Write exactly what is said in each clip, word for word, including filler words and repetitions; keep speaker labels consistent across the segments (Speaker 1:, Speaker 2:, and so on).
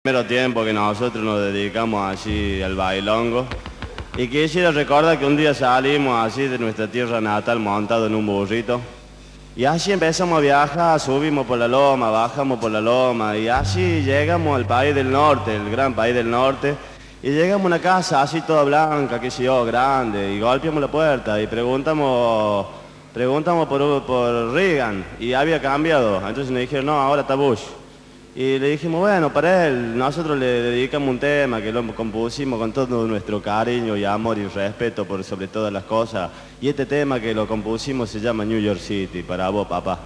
Speaker 1: Primero tiempo que nosotros nos dedicamos así al bailongo. Y quisiera recordar que un día salimos así de nuestra tierra natal montado en un burrito. Y así empezamos a viajar, subimos por la loma, bajamos por la loma. Y así llegamos al país del norte, el gran país del norte. Y llegamos a una casa así toda blanca, qué sé yo, grande. Y golpeamos la puerta y preguntamos, preguntamos por, por Reagan. Y había cambiado. Entonces nos dijeron, no, ahora está Bush. Y le dijimos, bueno, para él, nosotros le dedicamos un tema que lo compusimos con todo nuestro cariño y amor y respeto por sobre todas las cosas. Y este tema que lo compusimos se llama New York City, para vos, papá.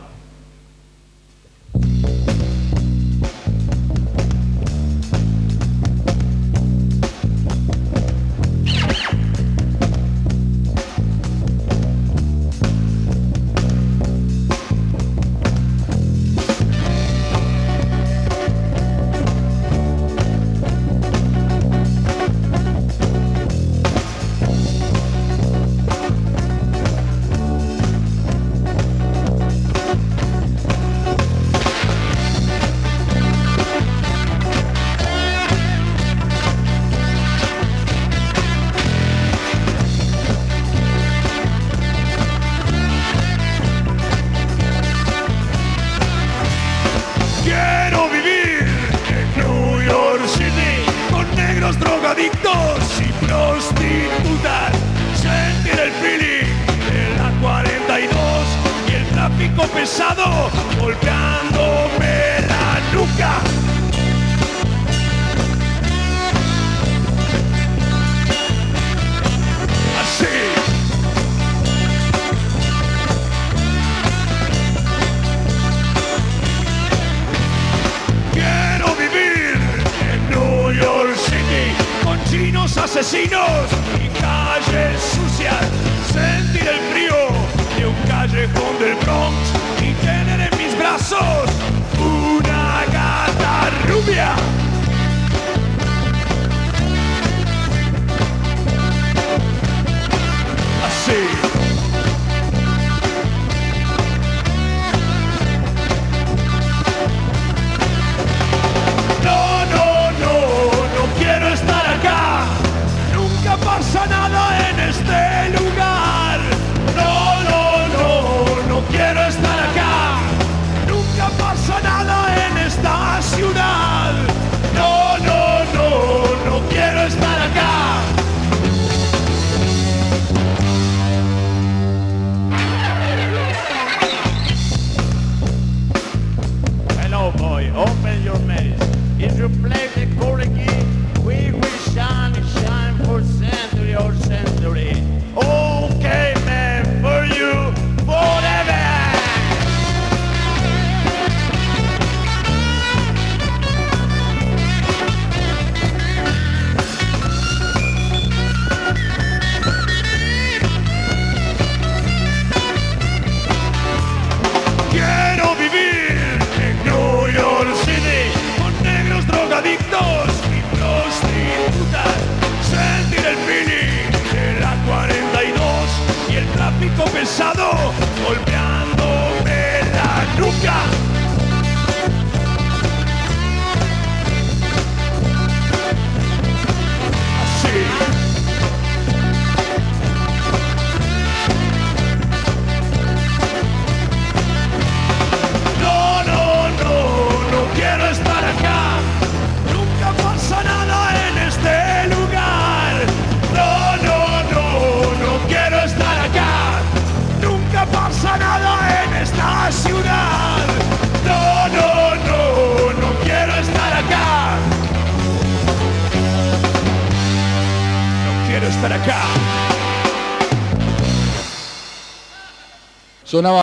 Speaker 2: Drogadictos y prostitutas, sentir el feeling de la cuarenta y dos y el tráfico pesado golpeándome la nuca. Así. Quiero vivir en New York City con chinos asesinos y calles sucias, sentir el frío de un callejón del Bronx y tener en mis brazos una gata rubia. Así. Pasa nada en este lugar. No, no, no, no quiero estar acá. Nunca pasa nada en esta ciudad. No, no, no, no quiero estar acá. Hello, boy, open your maze. If you play the corgi, we will shine, shine for century or century. Okay, man, for you, forever. Quiero vivir en New York City con negros drogadictos y prostitutas, sentir el feeling de la cuarenta y dos y el tráfico pesado golpeándome la nuca. Así. No, no, no, no quiero estar acá. Nunca pasa nada en este lugar. No, no, no, no quiero estar acá. Nunca pasa nada en esta ciudad. No, no, no, no quiero estar acá. No quiero estar acá.
Speaker 3: Sonaba